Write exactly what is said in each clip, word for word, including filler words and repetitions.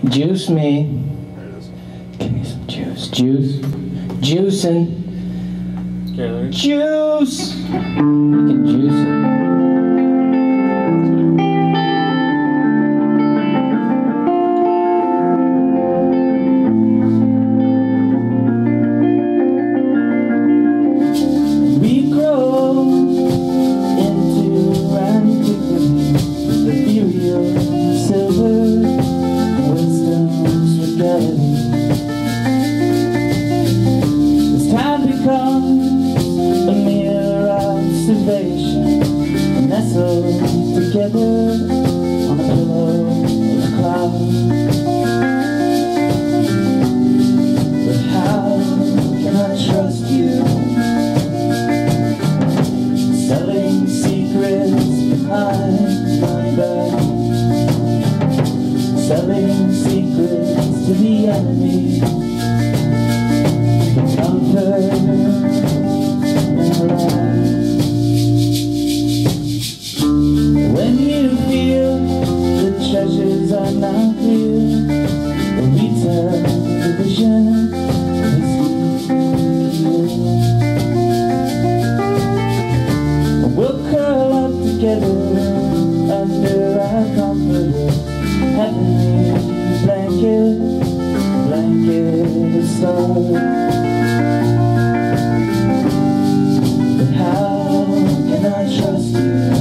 Juice me. Give me some juice. Juice. Juicing. Juice. You can juice it. As time becomes a mere observation, nestled together on a pillow of cloud. But how can I trust you? Selling secrets behind my back, selling secrets to the enemy, for comfort and life. When you feel the treasures are not here, the retail division is here. We'll curl up together under our comforter, heavenly blanket, blanket of stars. But how can I trust you?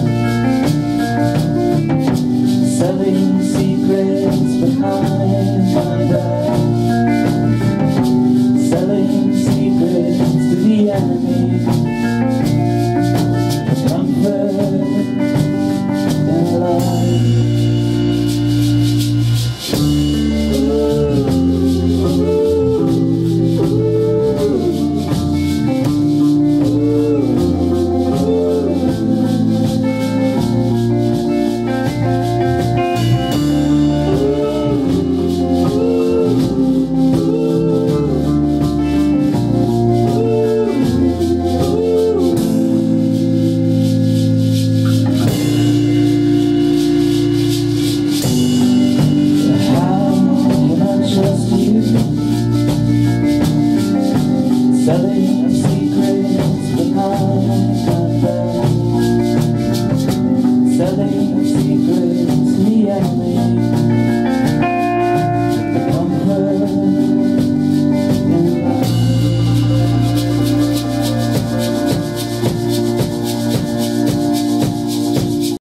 Selling secrets behind my back, selling secrets to the enemy.